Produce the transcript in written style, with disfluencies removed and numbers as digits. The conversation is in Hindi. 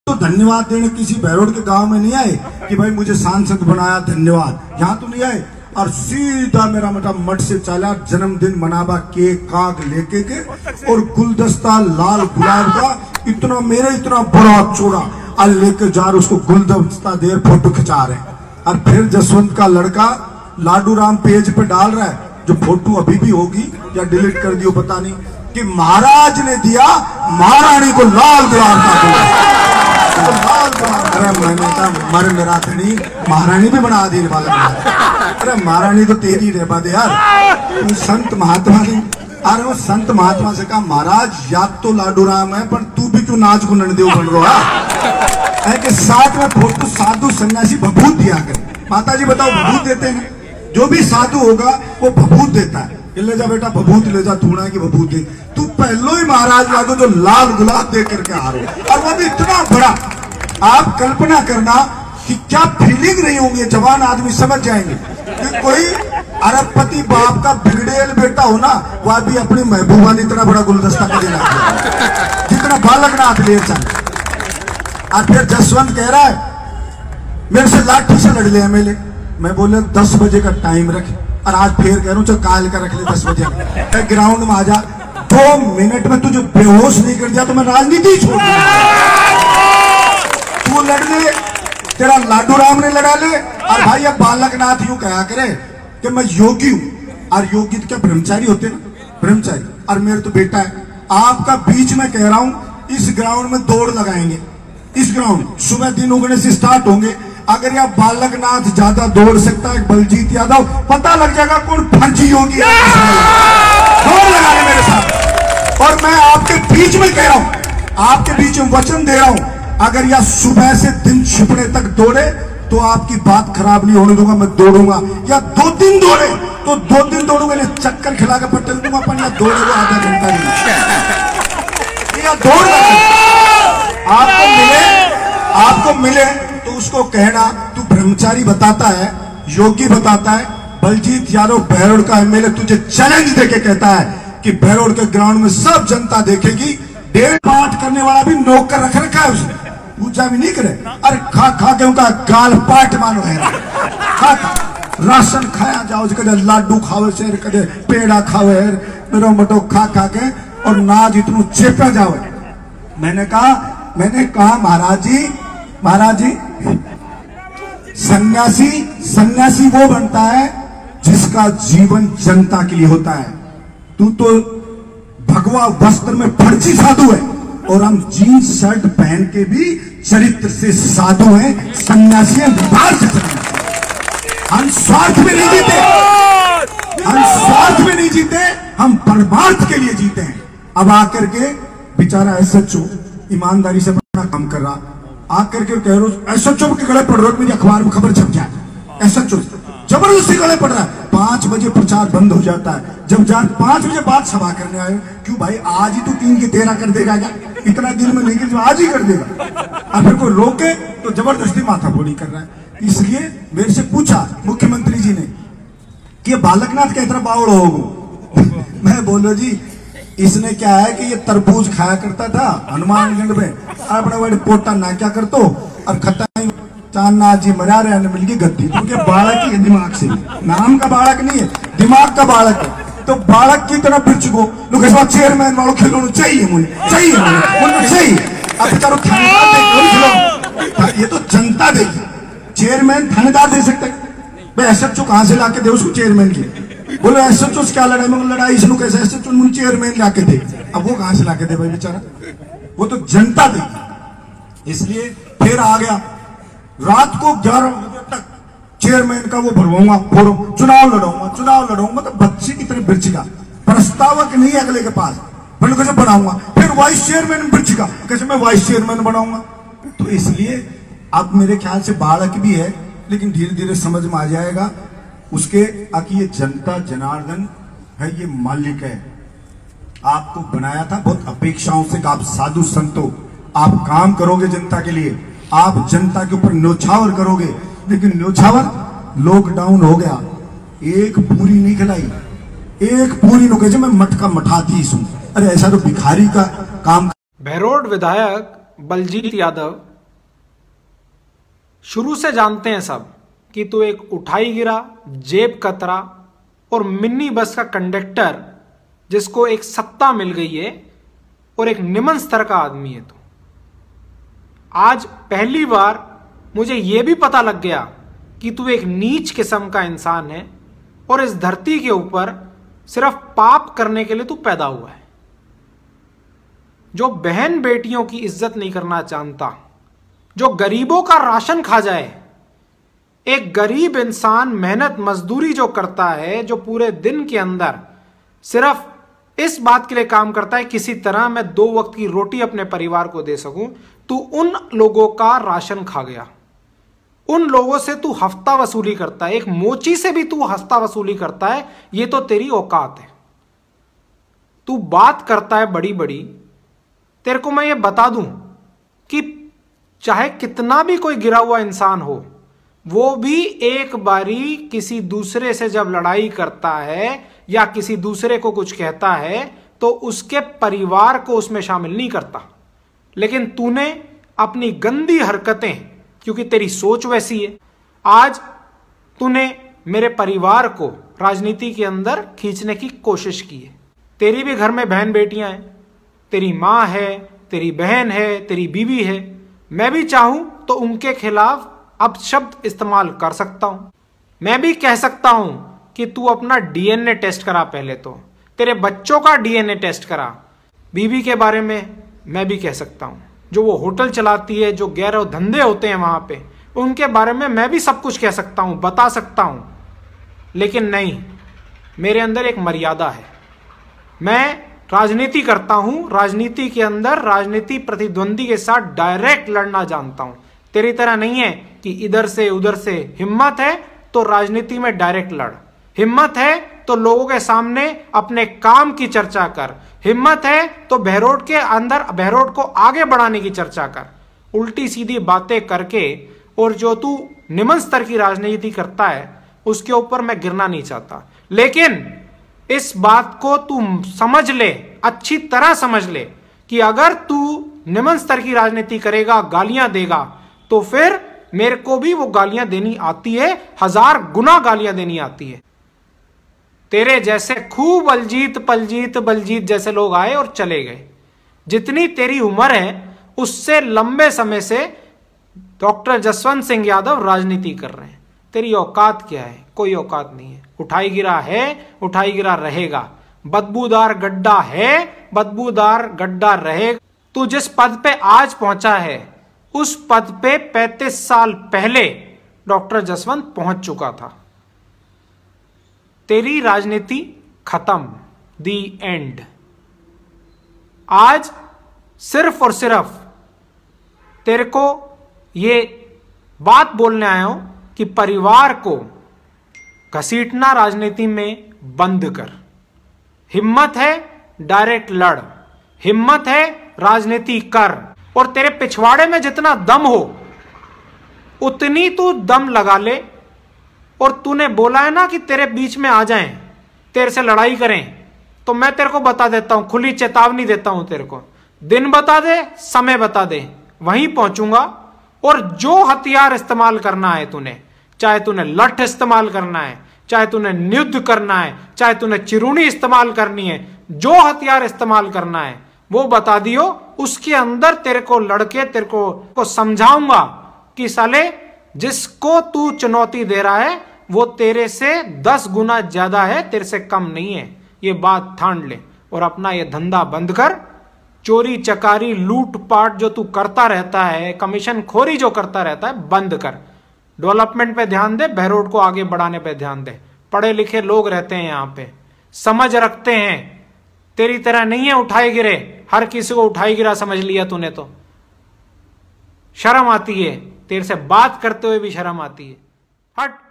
तो धन्यवाद देने किसी बहरोड के गांव में नहीं आए कि भाई मुझे सांसद बनाया धन्यवाद, यहाँ तो नहीं आए। और सीधा मेरा मठ से चला जन्मदिन मनावा केक काक लेके के और गुलदस्ता लाल गुलाब का इतना मेरे इतना बड़ा चौड़ा और लेके जा रहे, उसको गुलदस्ता देर फोटो खिंचा रहे। और फिर जसवंत का लड़का लाडू राम पेज पे डाल रहा है, जो फोटो अभी भी होगी या डिलीट कर दियो पता नहीं, कि महाराज ने दिया महारानी को लाल गुलाब का अरे मैंने कहा मर मेरा धनी, महारानी भी बना दी वाला। अरे महारानी तो तेरी रे बात यार, तू संत महात्मा नहीं। अरे वो संत महात्मा से कहा महाराज याद तो लाडू राम है, पर तू भी क्यों नाच को नंदेव बन रहा है कि साथ में फोटो साधु सन्यासी भभूत दिया कर। माता जी बताओ भभूत देते हैं, जो भी साधु होगा वो भभूत देता है। ले जा बेटा भभूत ले जा, थूना की भभूत दे। तू पहलो ही महाराज लागो जो लाल गुलाब दे करके आ रहे हो, और वो भी इतना बड़ा। आप कल्पना करना कि क्या फीलिंग रही होंगी, जवान आदमी समझ जाएंगे कि कोई अरबपति बाप का बिगड़ेल बेटा हो ना, वह भी अपनी महबूबा ने इतना बड़ा गुलदस्ता का देना जितना बालकनाथ ले चल। और फिर जसवंत कह रहा है मेरे से लाठी से लड़ ले एमएलए। मैं बोले 10 बजे का टाइम रख, और आज फिर कह रहा हूं चल काल का रख ले 10 बजे ग्राउंड में आ जा। 2 मिनट में तुझे बेहोश नहीं कर दिया तो मैं राजनीति छोड़ दूंगा। तू लड़ ले, तेरा लाडू राम ने लड़ा ले। और भाई अब बालकनाथ यूं कहा करे कि मैं योगी हूं, और योगी तो क्या ब्रह्मचारी होते ना, ब्रह्मचारी। और मेरे तो बेटा है आपका, बीच में कह रहा हूं इस ग्राउंड में दौड़ लगाएंगे। इस ग्राउंड सुबह 3 उगने से स्टार्ट होंगे। अगर यह बालकनाथ ज्यादा दौड़ सकता है बलजीत यादव, पता लग जाएगा कौन फर्जी योगी है। दौड़ लगा ले मेरे साथ। और मैं आपके बीच में कह रहा हूं, आपके बीच में वचन दे रहा हूं, अगर यह सुबह से दिन छिपने तक दौड़े तो आपकी बात खराब नहीं होने दूंगा। मैं दौड़ूंगा, या 2 दिन दौड़े तो 2 दिन दौड़ूंगा, चक्कर खिला के पटल दूंगा, पर यह दौड़ेगा आधा घंटा नहीं। यह दौड़ आपको मिले तो उसको कहना तू ब्रह्मचारी बताता है, योगी बताता है। बलजीत यादव बहरोड का एमएलए तुझे चैलेंज देके कहता है कि बहरोड के ग्राउंड में सब जनता देखेगी। 1.5 पाठ करने वाला भी नौकर रख रखा है उसने, पूजा भी नहीं करे। अरे खा खा के उनका गाल पाट मानो है, खा राशन खाया जाओ, कदे लाडू खावे से, कदे पेड़ा खावे मेरा मटो खा खा के, और नाज इतनू चेपा जाओ। मैंने कहा महाराज जी सन्यासी वो बनता है जिसका जीवन जनता के लिए होता है। तू तो भगवा वस्त्र में फर्जी साधु है, और हम जीन्स शर्ट पहन के भी चरित्र से साधु हैं, सन्यासी हैं, व्यवहार से चलते। हम स्वार्थ में नहीं जीते, हम परमार्थ के लिए जीते हैं। अब आकर के बेचारा एसएचओ ईमानदारी से अपना काम कर रहा, आकर के कह रहा एसएचओ के गले पड़ रहा है, मेरी अखबार में खबर छप जाए। एसएचओ जबरदस्ती गले पड़ रहा है। 5 बजे प्रचार बंद हो जाता है। जब 5 बजे बाद सभा करने आए, क्यों भाई आज ही तो 3 के 13 कर देगा क्या, इतना दिन में नहीं कर, आज ही कर देगा। और फिर कोई रोके तो जबरदस्ती माथाफोड़ी कर रहा है। इसलिए मेरे से पूछा मुख्यमंत्री जी ने कि ये बालकनाथ का इतना बावड़ होगा। मैं बोलो जी इसने क्या है कि ये तरबूज खाया करता था हनुमानगढ़ में, अपने बड़े पोटा ना क्या करतो, और खत्ता चांदना जी मरा रहे मिल गई गद्दी। तो बालक ही है, दिमाग से, नाम का बालक नहीं है, दिमाग का बालक है। तो बालक की तरह बिच को चेयरमैन वालों खिलौने चाहिए, मुझे चाहिए। अब चारों थानेदार, ये तो जनता देगी, चेयरमैन थानेदार दे सकते भाई। एसएचओ कहां से लाके दे उसको चेयरमैन की? बोलो एसएचओ से क्या लड़ाई में लड़ाई इसमें कैसे एसएचओ चेयरमैन लाके दे, अब वो कहां से लाके दे भाई बेचारा, वो तो जनता देगी। इसलिए फिर आ गया रात को 11 बजे तक चेयरमैन का वो भरवाऊंगा, चुनाव लड़ाऊंगा। तो बच्चे की तरह बिरचिका प्रस्तावक नहीं है अगले के पास, बोलो कैसे बनाऊंगा। फिर वाइस चेयरमैन बिरचिका, कैसे मैं वाइस चेयरमैन बनाऊंगा। तो इसलिए अब मेरे ख्याल से बालक भी है, लेकिन धीरे धीरे समझ में आ जाएगा उसके कि ये जनता जनार्दन है, ये मालिक है। आपको बनाया था बहुत अपेक्षाओं से कि आप साधु संतो, आप काम करोगे जनता के लिए, आप जनता के ऊपर न्योछावर करोगे। लेकिन न्योछावर लॉकडाउन हो गया, एक पूरी नहीं खिलाई, एक पूरी नो कहे मैं मटका मठाती हूं। अरे ऐसा तो भिखारी का काम। बहरोड विधायक बलजीत यादव शुरू से जानते हैं सब कि तू एक उठाई गिरा, जेब कतरा और मिनी बस का कंडक्टर जिसको एक सत्ता मिल गई है और एक निम्न स्तर का आदमी है तू। आज पहली बार मुझे यह भी पता लग गया कि तू एक नीच किस्म का इंसान है और इस धरती के ऊपर सिर्फ पाप करने के लिए तू पैदा हुआ है। जो बहन बेटियों की इज्जत नहीं करना जानता, जो गरीबों का राशन खा जाए, एक गरीब इंसान मेहनत मजदूरी जो करता है, जो पूरे दिन के अंदर सिर्फ इस बात के लिए काम करता है किसी तरह मैं 2 वक्त की रोटी अपने परिवार को दे सकूं, तू उन लोगों का राशन खा गया। उन लोगों से तू हफ्ता वसूली करता है, एक मोची से भी तू हफ्ता वसूली करता है। ये तो तेरी औकात है। तू बात करता है बड़ी बड़ी। तेरे को मैं ये बता दूं कि चाहे कितना भी कोई गिरा हुआ इंसान हो, वो भी एक बारी किसी दूसरे से जब लड़ाई करता है या किसी दूसरे को कुछ कहता है तो उसके परिवार को उसमें शामिल नहीं करता। लेकिन तूने अपनी गंदी हरकतें, क्योंकि तेरी सोच वैसी है, आज तूने मेरे परिवार को राजनीति के अंदर खींचने की कोशिश की है। तेरी भी घर में बहन बेटियां हैं, तेरी मां है, तेरी बहन है, तेरी बीवी है। मैं भी चाहूं तो उनके खिलाफ अपशब्द इस्तेमाल कर सकता हूं। मैं भी कह सकता हूं कि तू अपना डीएनए टेस्ट करा, पहले तो तेरे बच्चों का डीएनए टेस्ट करा। बीवी के बारे में मैं भी कह सकता हूं, जो वो होटल चलाती है, जो गैर धंधे होते हैं वहां पे, उनके बारे में मैं भी सब कुछ कह सकता हूं, बता सकता हूं। लेकिन नहीं, मेरे अंदर एक मर्यादा है। मैं राजनीति करता हूं, राजनीति के अंदर राजनीति प्रतिद्वंदी के साथ डायरेक्ट लड़ना जानता हूं। तेरी तरह नहीं है कि इधर से उधर से। हिम्मत है तो राजनीति में डायरेक्ट लड़, हिम्मत है तो लोगों के सामने अपने काम की चर्चा कर, हिम्मत है तो बहरोड के अंदर बहरोड को आगे बढ़ाने की चर्चा कर। उल्टी सीधी बातें करके और जो तू निम्न स्तर की राजनीति करता है उसके ऊपर मैं गिरना नहीं चाहता। लेकिन इस बात को तू समझ ले, अच्छी तरह समझ ले कि अगर तू निम्न स्तर की राजनीति करेगा, गालियां देगा, तो फिर मेरे को भी वो गालियां देनी आती है, 1000 गुना गालियां देनी आती है। तेरे जैसे खूब बलजीत पलजीत बलजीत जैसे लोग आए और चले गए। जितनी तेरी उम्र है उससे लंबे समय से डॉक्टर जसवंत सिंह यादव राजनीति कर रहे हैं। तेरी औकात क्या है? कोई औकात नहीं है। उठाई गिरा है, उठाई गिरा रहेगा। बदबूदार गड्ढा है, बदबूदार गड्ढा रहेगा। तू जिस पद पे आज पहुंचा है उस पद पे 35 साल पहले डॉक्टर जसवंत पहुंच चुका था। तेरी राजनीति खत्म, दी एंड। आज सिर्फ और सिर्फ तेरे को ये बात बोलने आया हूं कि परिवार को घसीटना राजनीति में बंद कर। हिम्मत है डायरेक्ट लड़, हिम्मत है राजनीति कर, और तेरे पिछवाड़े में जितना दम हो उतनी तू दम लगा ले। और तूने बोला है ना कि तेरे बीच में आ जाएं, तेरे से लड़ाई करें, तो मैं तेरे को बता देता हूं, खुली चेतावनी देता हूं तेरे को। दिन बता दे, समय बता दे, वहीं पहुंचूंगा। और जो हथियार इस्तेमाल करना है तूने, चाहे तूने लठ इस्तेमाल करना है, चाहे तूने युद्ध करना है, चाहे तूने चिरूनी इस्तेमाल करनी है, जो हथियार इस्तेमाल करना है वो बता दियो। उसके अंदर तेरे को लड़के तेरे को समझाऊंगा कि साले जिसको तू चुनौती दे रहा है वो तेरे से 10 गुना ज्यादा है, तेरे से कम नहीं है। ये बात ठान ले और अपना ये धंधा बंद कर। चोरी चकारी लूटपाट जो तू करता रहता है, कमीशन खोरी जो करता रहता है, बंद कर। डेवलपमेंट पे ध्यान दे, बहरोड को आगे बढ़ाने पे ध्यान दे। पढ़े लिखे लोग रहते हैं यहाँ पे, समझ रखते हैं। तेरी तरह नहीं है उठाए गिरे, हर किसी को उठाई गिरा समझ लिया तूने तो। शर्म आती है, तेरे से बात करते हुए भी शर्म आती है। हट।